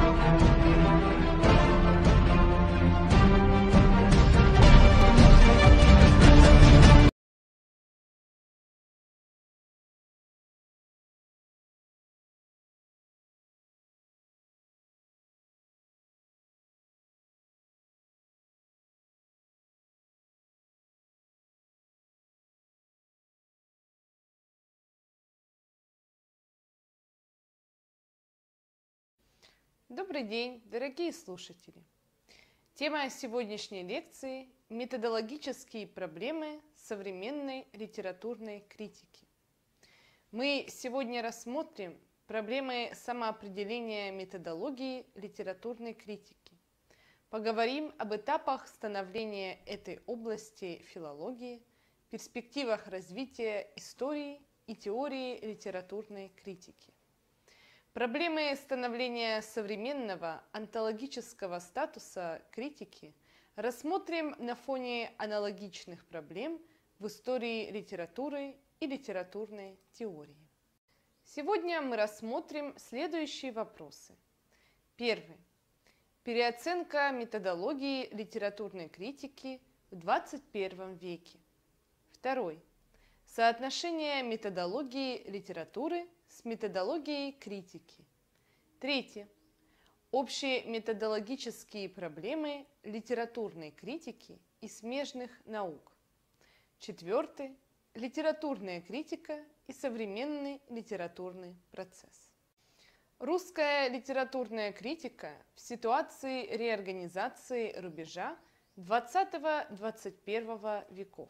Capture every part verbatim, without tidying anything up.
Добрый день, дорогие слушатели! Тема сегодняшней лекции – методологические проблемы современной литературной критики. Мы сегодня рассмотрим проблемы самоопределения методологии литературной критики. Поговорим об этапах становления этой области филологии, перспективах развития истории и теории литературной критики. Проблемы становления современного онтологического статуса критики рассмотрим на фоне аналогичных проблем в истории литературы и литературной теории. Сегодня мы рассмотрим следующие вопросы. Первый. Переоценка методологии литературной критики в двадцать первом веке. Второй. Соотношение методологии литературы с методологией критики. Третье. Общие методологические проблемы литературной критики и смежных наук. Четвертый. Литературная критика и современный литературный процесс. Русская литературная критика в ситуации реорганизации рубежа двадцатого-двадцать первого веков.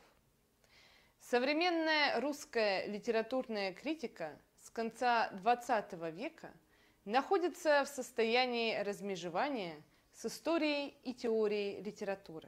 Современная русская литературная критика с конца двадцатого века находится в состоянии размежевания с историей и теорией литературы.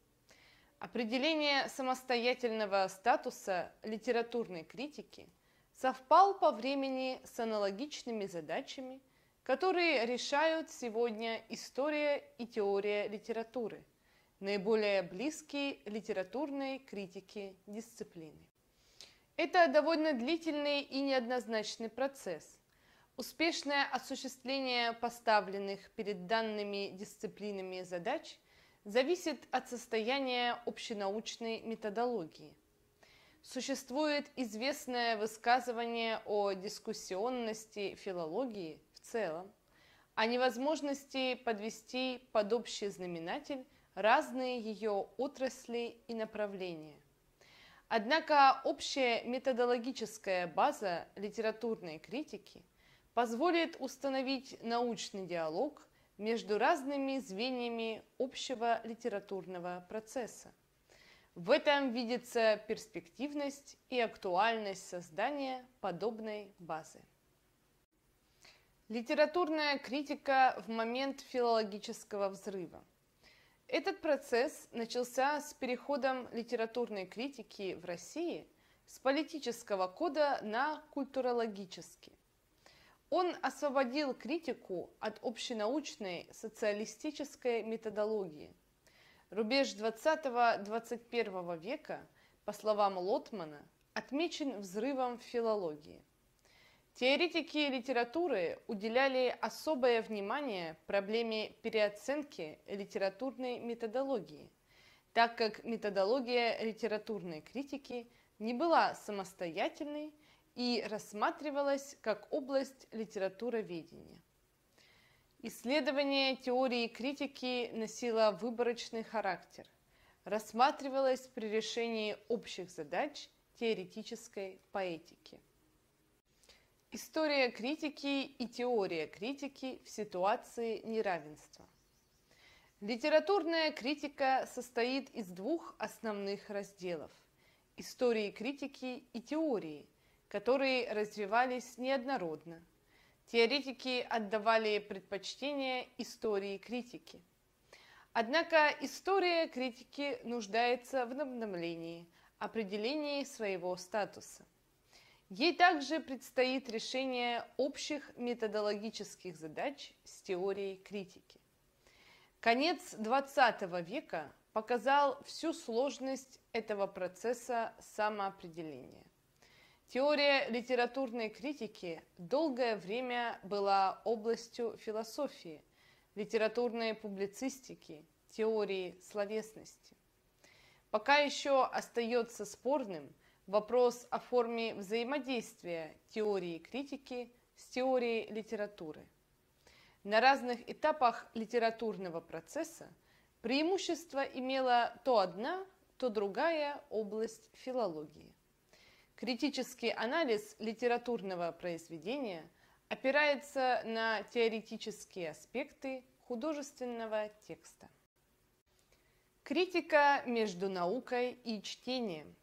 Определение самостоятельного статуса литературной критики совпал по времени с аналогичными задачами, которые решают сегодня история и теория литературы, наиболее близкие литературной критике дисциплины. Это довольно длительный и неоднозначный процесс. Успешное осуществление поставленных перед данными дисциплинами задач зависит от состояния общенаучной методологии. Существует известное высказывание о дискуссионности филологии в целом, о невозможности подвести под общий знаменатель разные ее отрасли и направления. Однако общая методологическая база литературной критики позволит установить научный диалог между разными звеньями общего литературного процесса. В этом видится перспективность и актуальность создания подобной базы. Литературная критика в момент филологического взрыва. Этот процесс начался с переходом литературной критики в России с политического кода на культурологический. Он освободил критику от общенаучной социалистической методологии. Рубеж двадцатого-двадцать первого века, по словам Лотмана, отмечен взрывом в филологии. Теоретики литературы уделяли особое внимание проблеме переоценки литературной методологии, так как методология литературной критики не была самостоятельной и рассматривалась как область литературоведения. Исследование теории критики носило выборочный характер, рассматривалось при решении общих задач теоретической поэтики. История критики и теория критики в ситуации неравенства. Литературная критика состоит из двух основных разделов – истории критики и теории, которые развивались неоднородно. Теоретики отдавали предпочтение истории критики. Однако история критики нуждается в обновлении, определении своего статуса. Ей также предстоит решение общих методологических задач с теорией критики. Конец двадцатого века показал всю сложность этого процесса самоопределения. Теория литературной критики долгое время была областью философии, литературной публицистики, теории словесности. Пока еще остается спорным вопрос о форме взаимодействия теории критики с теорией литературы. На разных этапах литературного процесса преимущество имела то одна, то другая область филологии. Критический анализ литературного произведения опирается на теоретические аспекты художественного текста. Критика между наукой и чтением.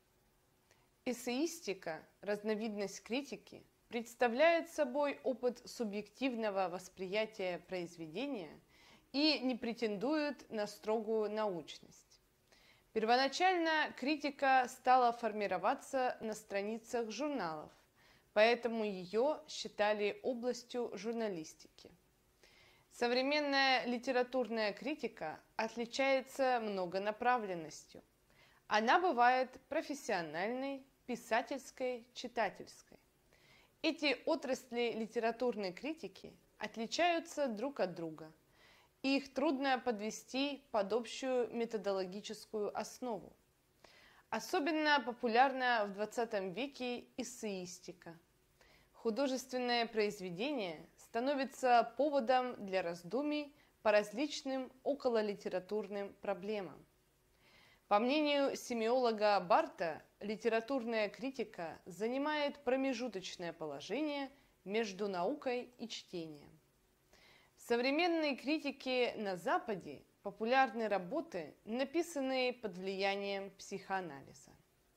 Эссеистика, разновидность критики, представляет собой опыт субъективного восприятия произведения и не претендует на строгую научность. Первоначально критика стала формироваться на страницах журналов, поэтому ее считали областью журналистики. Современная литературная критика отличается многонаправленностью. Она бывает профессиональной, писательской, читательской. Эти отрасли литературной критики отличаются друг от друга. И их трудно подвести под общую методологическую основу. Особенно популярна в двадцатом веке эссеистика. Художественное произведение становится поводом для раздумий по различным окололитературным проблемам. По мнению семиолога Барта, литературная критика занимает промежуточное положение между наукой и чтением. В современной критике на Западе популярны работы, написанные под влиянием психоанализа.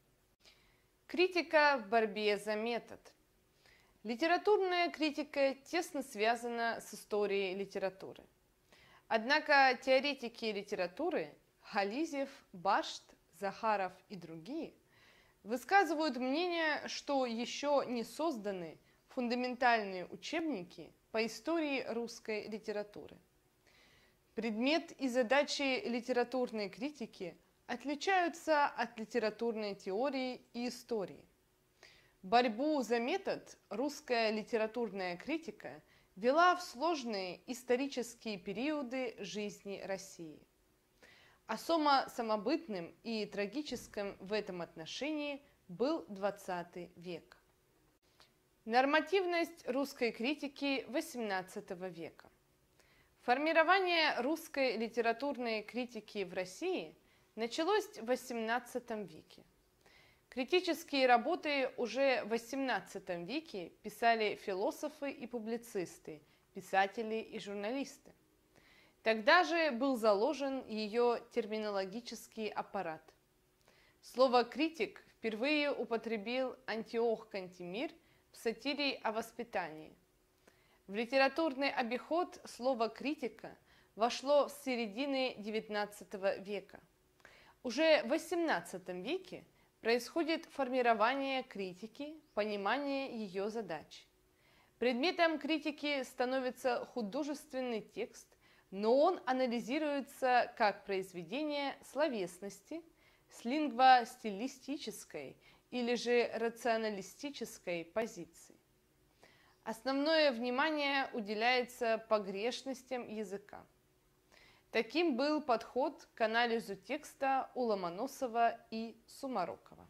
Критика в борьбе за метод. Литературная критика тесно связана с историей литературы. Однако теоретики литературы Хализев, Башт, Захаров и другие высказывают мнение, что еще не созданы фундаментальные учебники по истории русской литературы. Предмет и задачи литературной критики отличаются от литературной теории и истории. Борьбу за метод русская литературная критика вела в сложные исторические периоды жизни России. Особо самобытным и трагическим в этом отношении был двадцатый век. Нормативность русской критики восемнадцатого века. Формирование русской литературной критики в России началось в восемнадцатом веке. Критические работы уже в восемнадцатом веке писали философы и публицисты, писатели и журналисты. Тогда же был заложен ее терминологический аппарат. Слово «критик» впервые употребил Антиох Кантемир в сатире о воспитании. В литературный обиход слово «критика» вошло с середины девятнадцатого века. Уже в восемнадцатом веке происходит формирование критики, понимание ее задач. Предметом критики становится художественный текст, но он анализируется как произведение словесности с лингвостилистической или же рационалистической позиции. Основное внимание уделяется погрешностям языка. Таким был подход к анализу текста у Ломоносова и Сумарокова.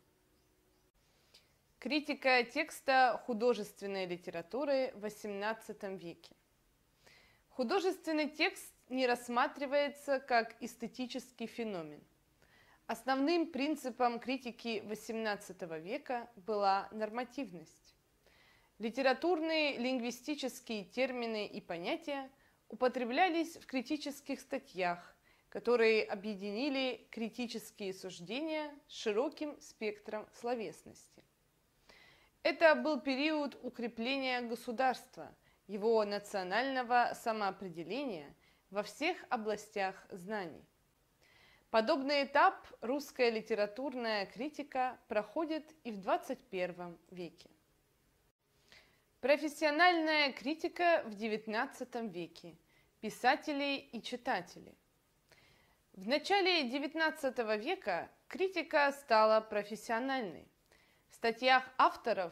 Критика текста художественной литературы в восемнадцатом веке. Художественный текст не рассматривается как эстетический феномен. Основным принципом критики восемнадцатого века была нормативность. Литературные лингвистические термины и понятия употреблялись в критических статьях, которые объединили критические суждения с широким спектром словесности. Это был период укрепления государства, его национального самоопределения во всех областях знаний. Подобный этап русская литературная критика проходит и в двадцать первом веке. Профессиональная критика в девятнадцатом веке. Писатели и читатели. В начале девятнадцатого века критика стала профессиональной. В статьях авторов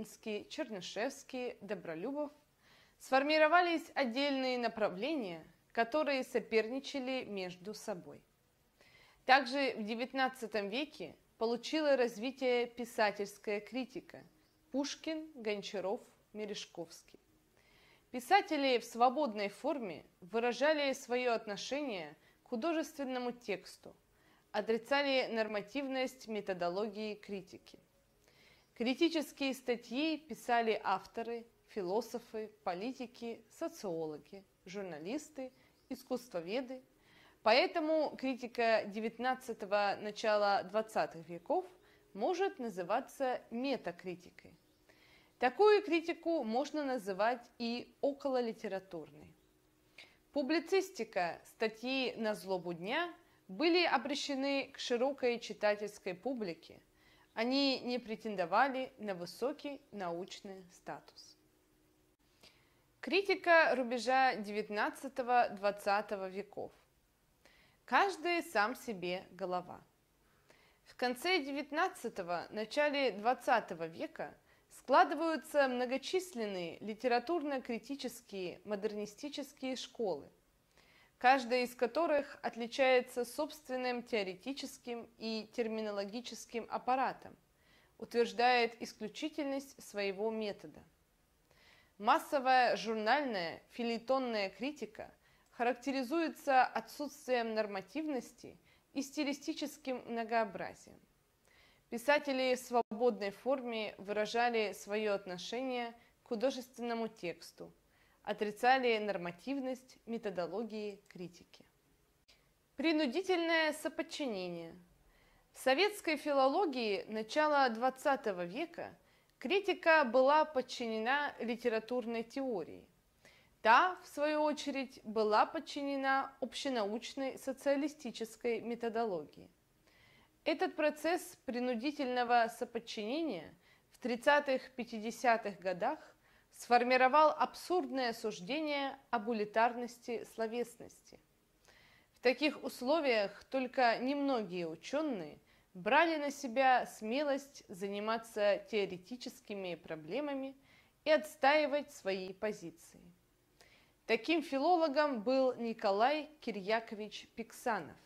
Белинский, Чернышевский, Добролюбов сформировались отдельные направления, которые соперничали между собой. Также в девятнадцатом веке получила развитие писательская критика – Пушкин, Гончаров, Мережковский. Писатели в свободной форме выражали свое отношение к художественному тексту, отрицали нормативность методологии критики. Критические статьи писали авторы, философы, политики, социологи, журналисты, искусствоведы. Поэтому критика девятнадцатого – начала двадцатых веков может называться метакритикой. Такую критику можно называть и окололитературной. Публицистика, статьи на злобу дня были обращены к широкой читательской публике. Они не претендовали на высокий научный статус. Критика рубежа девятнадцатого-двадцатого веков. Каждый сам себе голова. В конце девятнадцатого – начале двадцатого века складываются многочисленные литературно-критические модернистические школы, каждая из которых отличается собственным теоретическим и терминологическим аппаратом, утверждает исключительность своего метода. Массовая журнальная фельетонная критика характеризуется отсутствием нормативности и стилистическим многообразием. Писатели в свободной форме выражали свое отношение к художественному тексту, отрицали нормативность методологии критики. Принудительное соподчинение. В советской филологии начала двадцатого века критика была подчинена литературной теории. Та, в свою очередь, была подчинена общенаучной социалистической методологии. Этот процесс принудительного соподчинения в тридцатых-пятидесятых годах сформировал абсурдное суждение об улитарности словесности. В таких условиях только немногие ученые брали на себя смелость заниматься теоретическими проблемами и отстаивать свои позиции. Таким филологом был Николай Кирьякович Пиксанов.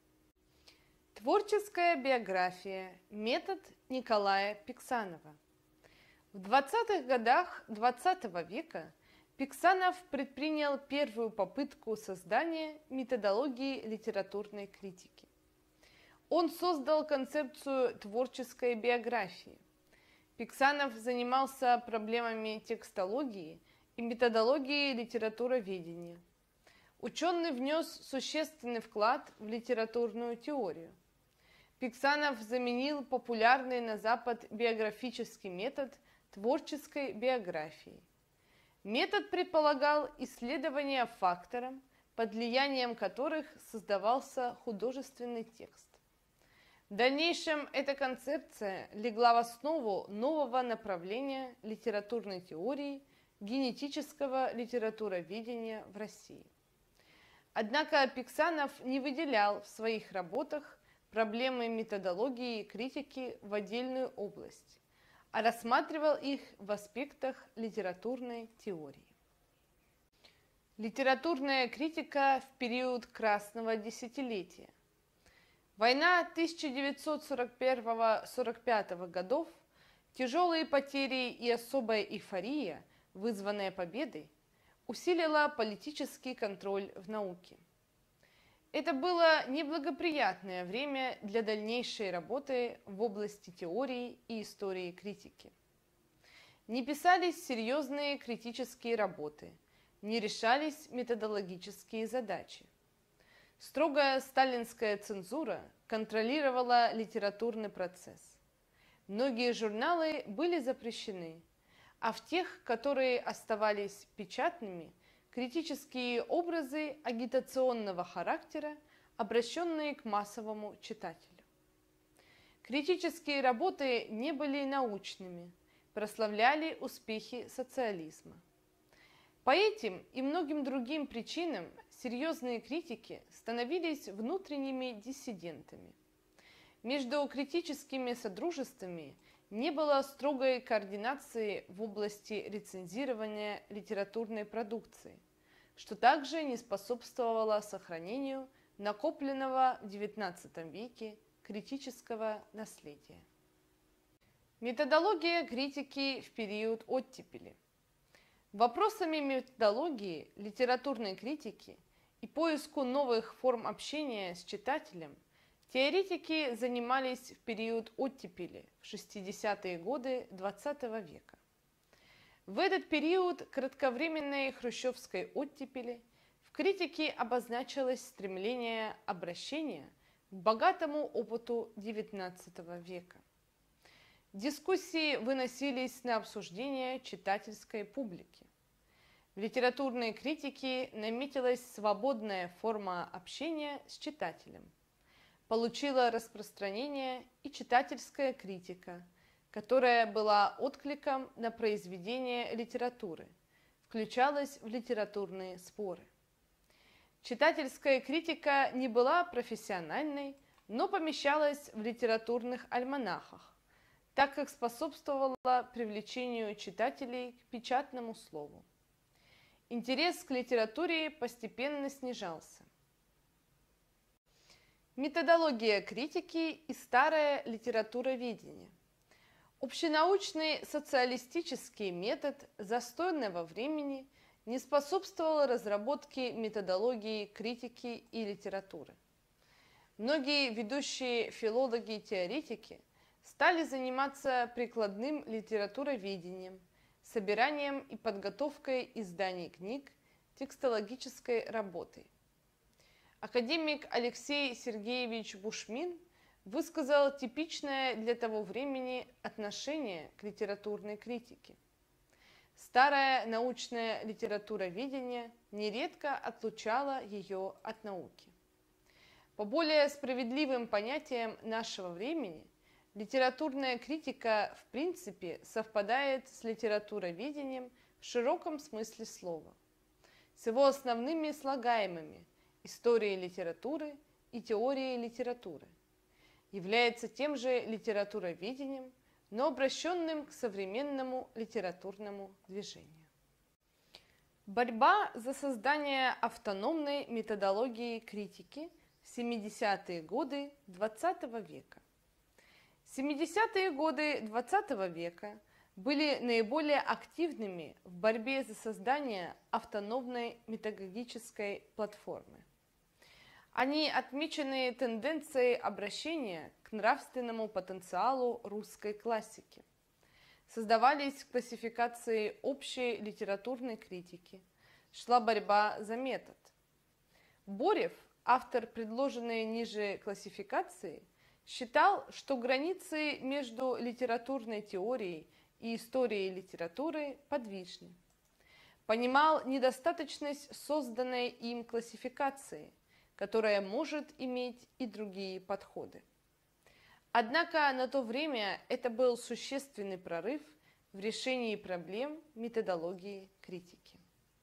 Творческая биография. Метод Николая Пиксанова. В двадцатых годах двадцатого века Пиксанов предпринял первую попытку создания методологии литературной критики. Он создал концепцию творческой биографии. Пиксанов занимался проблемами текстологии и методологии литературоведения. Ученый внес существенный вклад в литературную теорию. Пиксанов заменил популярный на Запад биографический метод творческой биографии. Метод предполагал исследование факторов, под влиянием которых создавался художественный текст. В дальнейшем эта концепция легла в основу нового направления литературной теории генетического литературоведения в России. Однако Пиксанов не выделял в своих работах проблемы методологии и критики в отдельную область, а рассматривал их в аспектах литературной теории. Литературная критика в период Красного десятилетия. Война тысяча девятьсот сорок первого — сорок пятого годов, тяжелые потери и особая эйфория, вызванная победой, усилила политический контроль в науке. Это было неблагоприятное время для дальнейшей работы в области теории и истории критики. Не писались серьезные критические работы, не решались методологические задачи. Строгая сталинская цензура контролировала литературный процесс. Многие журналы были запрещены, а в тех, которые оставались печатными, критические образы агитационного характера, обращенные к массовому читателю. Критические работы не были научными, прославляли успехи социализма. По этим и многим другим причинам серьезные критики становились внутренними диссидентами. Между критическими содружествами не было строгой координации в области рецензирования литературной продукции, что также не способствовало сохранению накопленного в девятнадцатом веке критического наследия. Методология критики в период оттепели. Вопросами методологии литературной критики и поиску новых форм общения с читателем теоретики занимались в период оттепели в шестидесятые годы двадцатого века. В этот период кратковременной хрущевской оттепели в критике обозначилось стремление обращения к богатому опыту девятнадцатого века. Дискуссии выносились на обсуждение читательской публики. В литературной критике наметилась свободная форма общения с читателем. Получила распространение и читательская критика, которая была откликом на произведения литературы, включалась в литературные споры. Читательская критика не была профессиональной, но помещалась в литературных альманахах, так как способствовала привлечению читателей к печатному слову. Интерес к литературе постепенно снижался. Методология критики и старое литературоведение. Общенаучный социалистический метод застойного времени не способствовал разработке методологии критики и литературы. Многие ведущие филологи-теоретики стали заниматься прикладным литературоведением, собиранием и подготовкой изданий книг, текстологической работой. Академик Алексей Сергеевич Бушмин высказал типичное для того времени отношение к литературной критике. Старое научное литературоведение нередко отлучало ее от науки. По более справедливым понятиям нашего времени, литературная критика в принципе совпадает с литературоведением в широком смысле слова, с его основными слагаемыми историей литературы и теорией литературы, является тем же литературоведением, но обращенным к современному литературному движению. Борьба за создание автономной методологии критики в семидесятые годы двадцатого века. семидесятые годы двадцатого века были наиболее активными в борьбе за создание автономной методологической платформы. Они отмечены тенденцией обращения к нравственному потенциалу русской классики. Создавались классификации общей литературной критики, шла борьба за метод. Борев, автор предложенной ниже классификации, считал, что границы между литературной теорией и историей литературы подвижны. Понимал недостаточность созданной им классификации, которая может иметь и другие подходы. Однако на то время это был существенный прорыв в решении проблем методологии критики.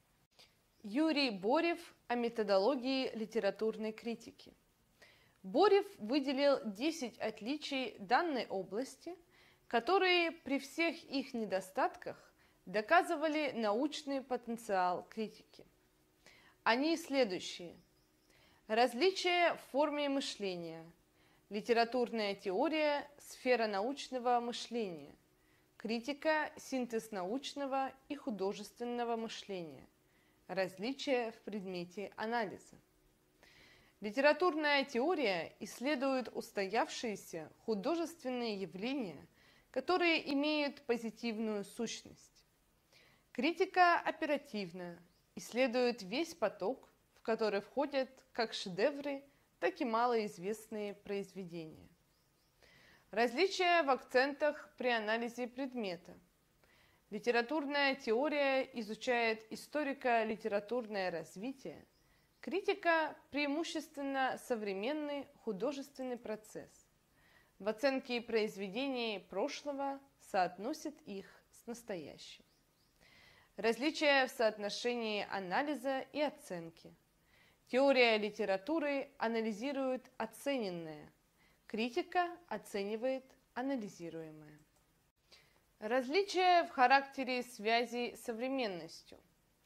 Юрий Борев о методологии литературной критики. Борев выделил десять отличий данной области, которые при всех их недостатках доказывали научный потенциал критики. Они следующие. Различия в форме мышления. Литературная теория – сфера научного мышления. Критика – синтез научного и художественного мышления. Различия в предмете анализа. Литературная теория исследует устоявшиеся художественные явления, которые имеют позитивную сущность. Критика оперативна, исследует весь поток, в который входят как шедевры, так и малоизвестные произведения. Различия в акцентах при анализе предмета. Литературная теория изучает историко-литературное развитие, критика – преимущественно современный художественный процесс. В оценке произведений прошлого соотносит их с настоящим. Различия в соотношении анализа и оценки. Теория литературы анализирует оцененное, критика оценивает анализируемое. Различия в характере связи с современностью.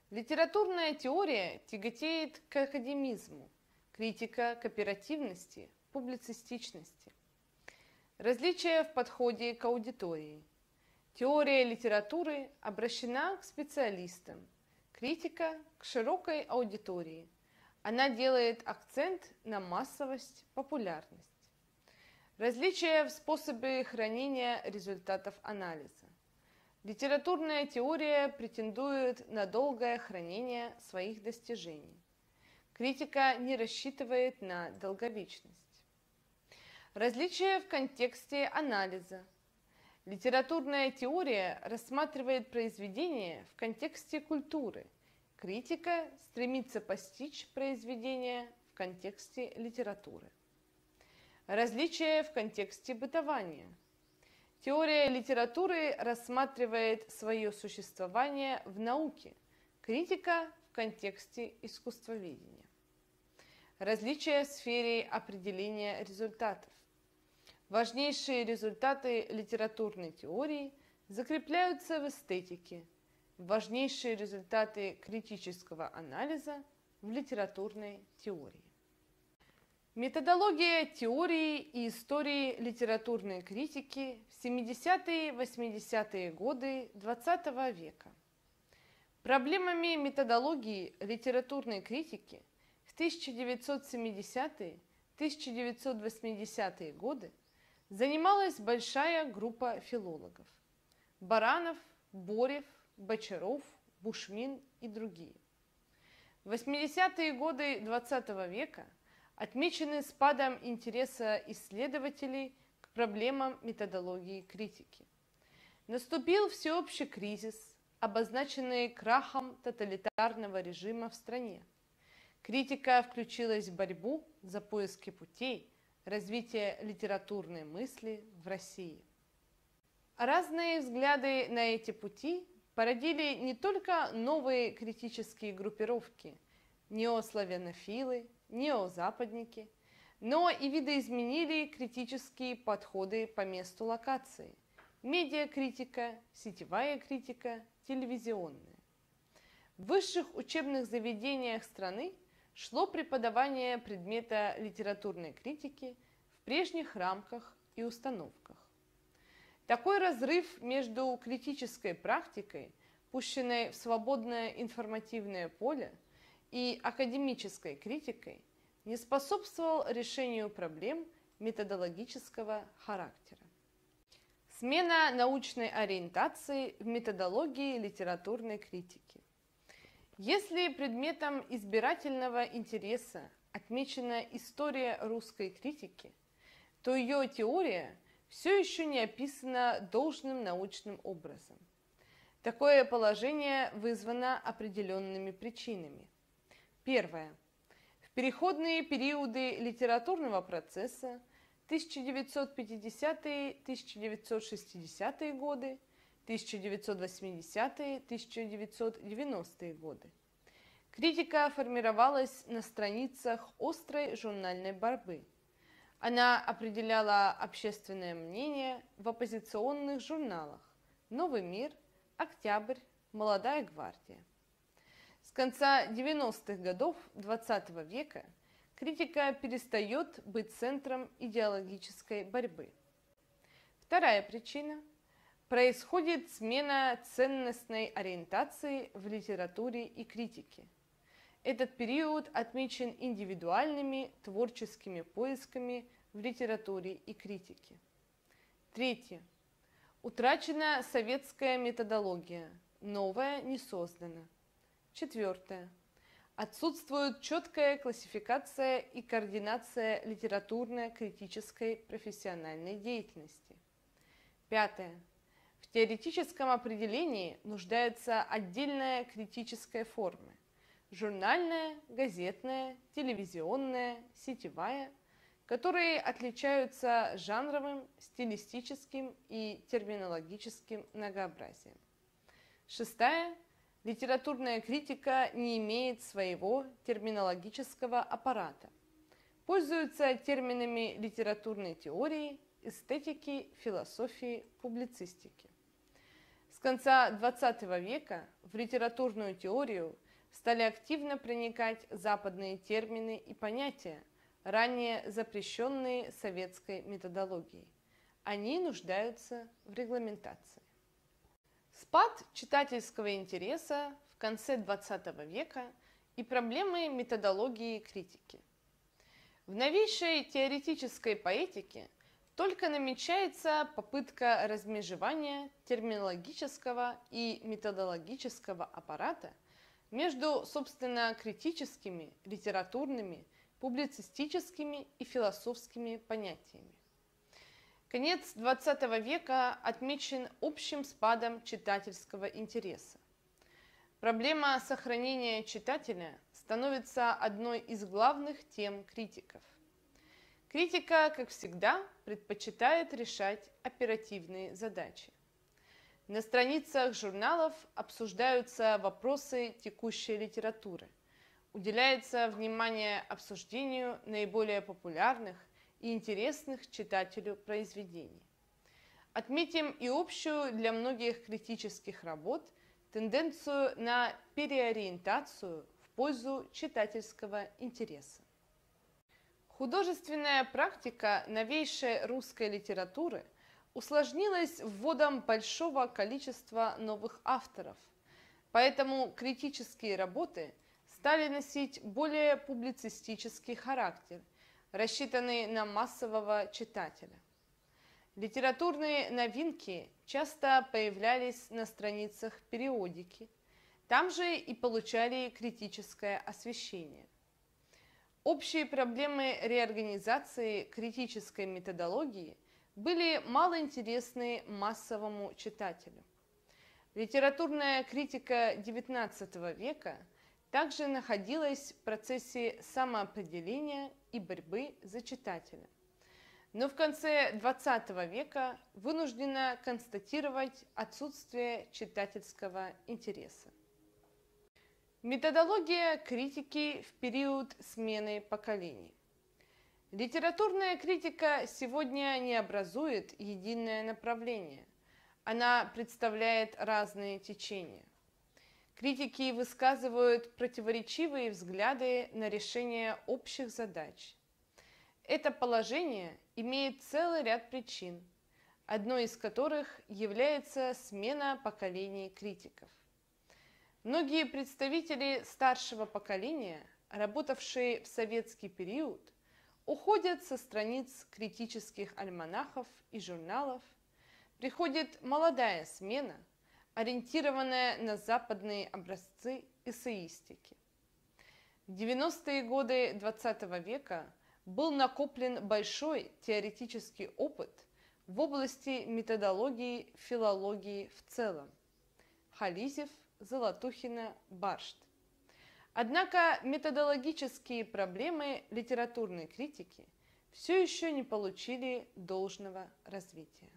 Литературная теория тяготеет к академизму, критика к оперативности, публицистичности. Различия в подходе к аудитории. Теория литературы обращена к специалистам, критика к широкой аудитории. Она делает акцент на массовость, популярность. Различия в способе хранения результатов анализа. Литературная теория претендует на долгое хранение своих достижений. Критика не рассчитывает на долговечность. Различия в контексте анализа. Литературная теория рассматривает произведение в контексте культуры. Критика стремится постичь произведение в контексте литературы. Различия в контексте бытования. Теория литературы рассматривает свое существование в науке. Критика в контексте искусствоведения. Различия в сфере определения результатов. Важнейшие результаты литературной теории закрепляются в эстетике. Важнейшие результаты критического анализа в литературной теории. Методология теории и истории литературной критики в семидесятые-восьмидесятые годы двадцатого века. Проблемами методологии литературной критики в тысяча девятьсот семидесятые — тысяча девятьсот восьмидесятые годы занималась большая группа филологов – Баранов, Борев, Бочаров, Бушмин и другие. восьмидесятые годы двадцатого века отмечены спадом интереса исследователей к проблемам методологии критики. Наступил всеобщий кризис, обозначенный крахом тоталитарного режима в стране. Критика включилась в борьбу за поиски путей развития литературной мысли в России. Разные взгляды на эти пути породили не только новые критические группировки – неославянофилы, неозападники, но и видоизменили критические подходы по месту локации – медиакритика, сетевая критика, телевизионная. В высших учебных заведениях страны шло преподавание предмета литературной критики в прежних рамках и установках. Такой разрыв между критической практикой, пущенной в свободное информативное поле, и академической критикой не способствовал решению проблем методологического характера. Смена научной ориентации в методологии литературной критики. Если предметом избирательного интереса отмечена история русской критики, то ее теория все еще не описана должным научным образом. Такое положение вызвано определенными причинами. Первое. В переходные периоды литературного процесса тысяча девятьсот пятидесятые — тысяча девятьсот шестидесятые годы, тысяча девятьсот восьмидесятые — тысяча девятьсот девяностые годы. Критика формировалась на страницах острой журнальной борьбы. Она определяла общественное мнение в оппозиционных журналах «Новый мир», «Октябрь», «Молодая гвардия». С конца девяностых годов двадцатого века критика перестает быть центром идеологической борьбы. Вторая причина – происходит смена ценностной ориентации в литературе и критике. Этот период отмечен индивидуальными творческими поисками в литературе и критике. Третье. Утрачена советская методология, новая не создана. Четвертое. Отсутствует четкая классификация и координация литературно-критической профессиональной деятельности. Пятое. В теоретическом определении нуждается отдельная критическая форма – журнальная, газетная, телевизионная, сетевая, которые отличаются жанровым, стилистическим и терминологическим многообразием. Шестая. Литературная критика не имеет своего терминологического аппарата. Пользуются терминами литературной теории, эстетики, философии, публицистики. С конца двадцатого века в литературную теорию стали активно проникать западные термины и понятия, ранее запрещенные советской методологией. Они нуждаются в регламентации. Спад читательского интереса в конце двадцатого века и проблемы методологии критики. В новейшей теоретической поэтике только намечается попытка размежевания терминологического и методологического аппарата между, собственно, критическими, литературными, публицистическими и философскими понятиями. Конец двадцатого века отмечен общим спадом читательского интереса. Проблема сохранения читателя становится одной из главных тем критиков. Критика, как всегда, предпочитает решать оперативные задачи. На страницах журналов обсуждаются вопросы текущей литературы, уделяется внимание обсуждению наиболее популярных и интересных читателю произведений. Отметим и общую для многих критических работ тенденцию на переориентацию в пользу читательского интереса. Художественная практика новейшей русской литературы усложнилась вводом большого количества новых авторов, поэтому критические работы стали носить более публицистический характер, рассчитанный на массового читателя. Литературные новинки часто появлялись на страницах периодики, там же и получали критическое освещение. Общие проблемы реорганизации критической методологии были малоинтересны массовому читателю. Литературная критика девятнадцатого века также находилась в процессе самоопределения и борьбы за читателя. Но в конце двадцатого века вынуждена констатировать отсутствие читательского интереса. Методология критики в период смены поколений. Литературная критика сегодня не образует единое направление. Она представляет разные течения. Критики высказывают противоречивые взгляды на решение общих задач. Это положение имеет целый ряд причин, одной из которых является смена поколений критиков. Многие представители старшего поколения, работавшие в советский период, уходят со страниц критических альманахов и журналов, приходит молодая смена, ориентированная на западные образцы эссеистики. В девяностые годы двадцатого века был накоплен большой теоретический опыт в области методологии филологии в целом. Хализев, Золотухина, Баршт. Однако методологические проблемы литературной критики все еще не получили должного развития.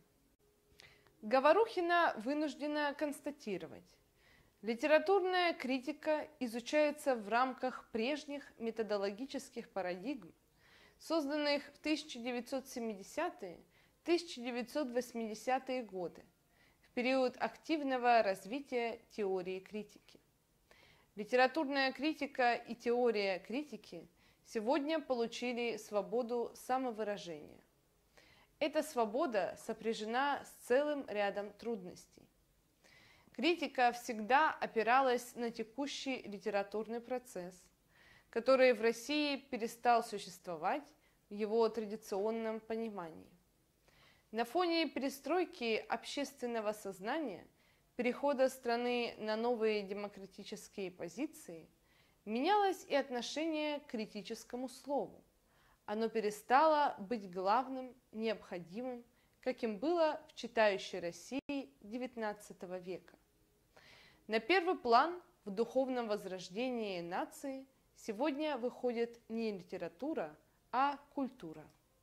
Говорухина вынуждена констатировать: литературная критика изучается в рамках прежних методологических парадигм, созданных в тысяча девятьсот семидесятые — тысяча девятьсот восьмидесятые годы, в период активного развития теории критики. Литературная критика и теория критики сегодня получили свободу самовыражения. Эта свобода сопряжена с целым рядом трудностей. Критика всегда опиралась на текущий литературный процесс, который в России перестал существовать в его традиционном понимании. На фоне перестройки общественного сознания, перехода страны на новые демократические позиции, менялось и отношение к критическому слову. Оно перестало быть главным, необходимым, каким было в читающей России девятнадцатого века. На первый план в духовном возрождении нации сегодня выходит не литература, а культура.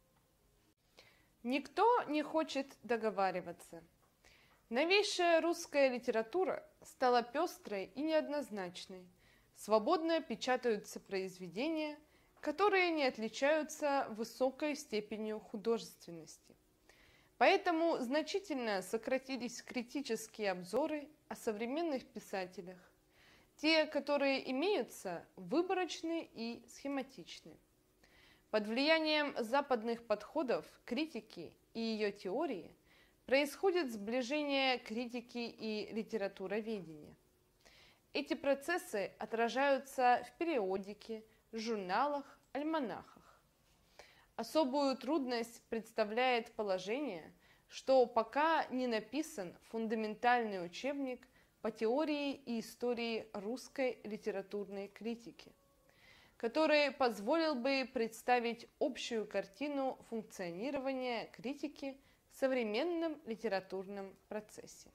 Никто не хочет договариваться. Новейшая русская литература стала пестрой и неоднозначной. Свободно печатаются произведения, которые не отличаются высокой степенью художественности. Поэтому значительно сократились критические обзоры о современных писателях. Те, которые имеются, выборочны и схематичны. Под влиянием западных подходов критики и ее теории происходит сближение критики и литературоведения. Эти процессы отражаются в периодике, журналах, альманахах. Особую трудность представляет положение, что пока не написан фундаментальный учебник по теории и истории русской литературной критики, который позволил бы представить общую картину функционирования критики в современном литературном процессе.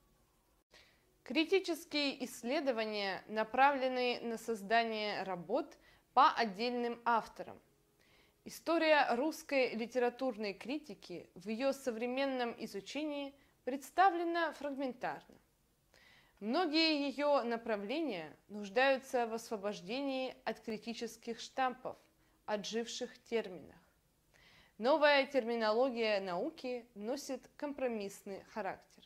Критические исследования направлены на создание работ по отдельным авторам. История русской литературной критики в ее современном изучении представлена фрагментарно. Многие ее направления нуждаются в освобождении от критических штампов, отживших терминах. Новая терминология науки носит компромиссный характер.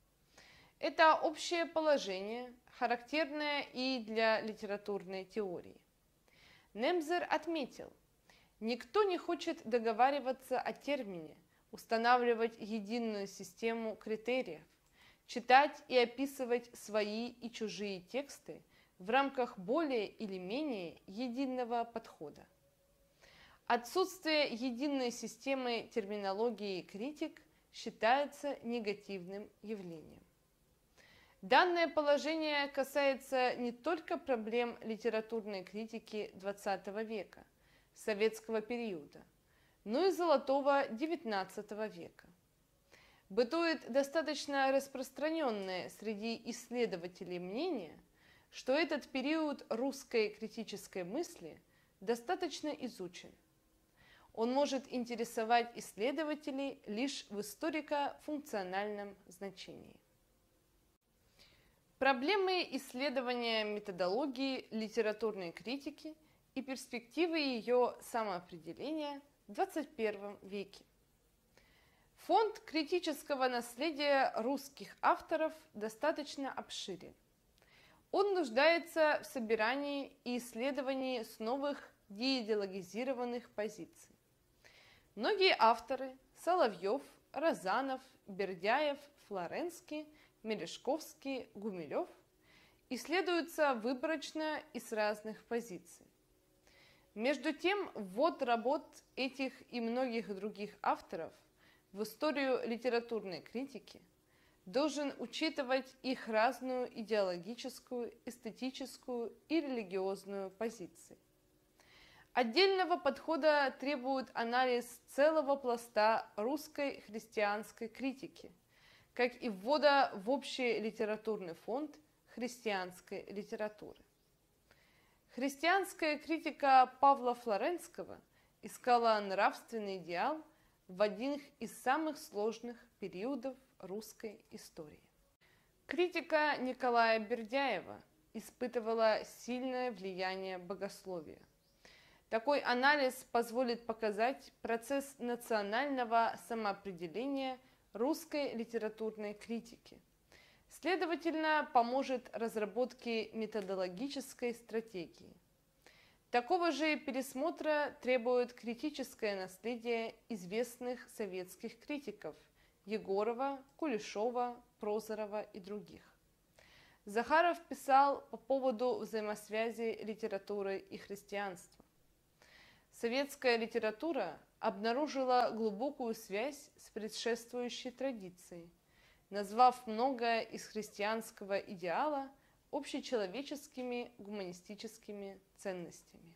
Это общее положение, характерное и для литературной теории. Немзер отметил, никто не хочет договариваться о термине, устанавливать единую систему критериев, читать и описывать свои и чужие тексты в рамках более или менее единого подхода. Отсутствие единой системы терминологии критик считается негативным явлением. Данное положение касается не только проблем литературной критики двадцатого века, советского периода, но и золотого девятнадцатого века. Бытует достаточно распространенное среди исследователей мнение, что этот период русской критической мысли достаточно изучен. Он может интересовать исследователей лишь в историко-функциональном значении. Проблемы исследования методологии литературной критики и перспективы ее самоопределения в двадцать первом веке. Фонд критического наследия русских авторов достаточно обширен. Он нуждается в собирании и исследовании с новых деидеологизированных позиций. Многие авторы – Соловьев, Розанов, Бердяев, Флоренский, Мережковский, Гумилев – исследуются выборочно и с разных позиций. Между тем, ввод работ этих и многих других авторов в историю литературной критики должен учитывать их разную идеологическую, эстетическую и религиозную позиции. Отдельного подхода требует анализ целого пласта русской христианской критики, как и ввода в общий литературный фонд христианской литературы. Христианская критика Павла Флоренского искала нравственный идеал в один из самых сложных периодов русской истории. Критика Николая Бердяева испытывала сильное влияние богословия. Такой анализ позволит показать процесс национального самоопределения русской литературной критики. Следовательно, поможет разработке методологической стратегии. Такого же пересмотра требует критическое наследие известных советских критиков Егорова, Кулешова, Прозорова и других. Захаров писал по поводу взаимосвязи литературы и христианства. Советская литература обнаружила глубокую связь с предшествующей традицией, назвав многое из христианского идеала общечеловеческими гуманистическими ценностями.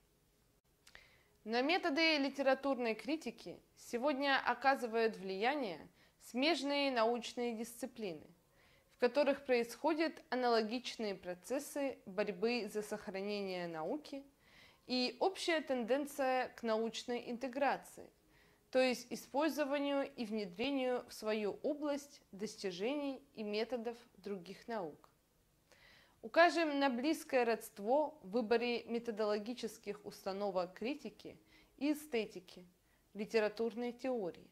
На методы литературной критики сегодня оказывают влияние смежные научные дисциплины, в которых происходят аналогичные процессы борьбы за сохранение науки и общая тенденция к научной интеграции, то есть использованию и внедрению в свою область достижений и методов других наук. Укажем на близкое родство в выборе методологических установок критики и эстетики, литературной теории.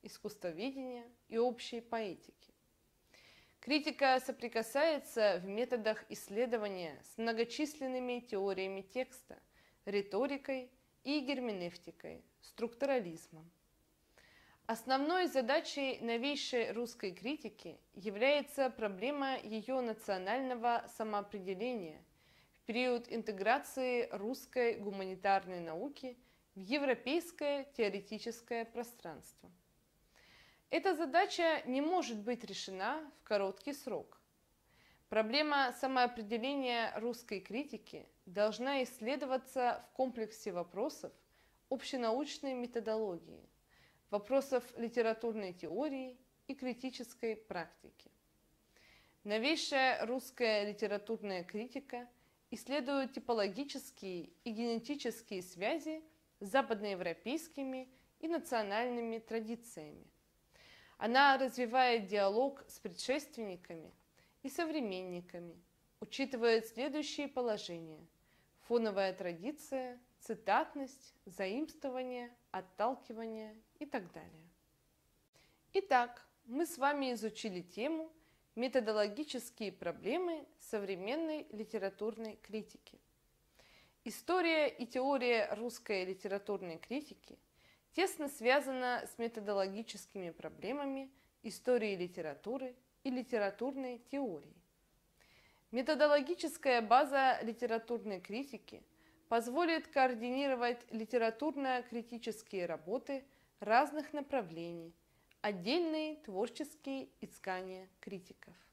искусствоведения и общей поэтики. Критика соприкасается в методах исследования с многочисленными теориями текста, риторикой и герменевтикой, структурализмом. Основной задачей новейшей русской критики является проблема ее национального самоопределения в период интеграции русской гуманитарной науки в европейское теоретическое пространство. Эта задача не может быть решена в короткий срок. Проблема самоопределения русской критики должна исследоваться в комплексе вопросов общенаучной методологии, вопросов литературной теории и критической практики. Новейшая русская литературная критика исследует типологические и генетические связи с западноевропейскими и национальными традициями. Она развивает диалог с предшественниками и современниками, учитывает следующие положения: фоновая традиция, цитатность, заимствование, отталкивание и так далее. Итак, мы с вами изучили тему «Методологические проблемы современной литературной критики». История и теория русской литературной критики тесно связана с методологическими проблемами истории литературы и литературной теории. Методологическая база литературной критики позволит координировать литературно-критические работы разных направлений, отдельные творческие искания критиков.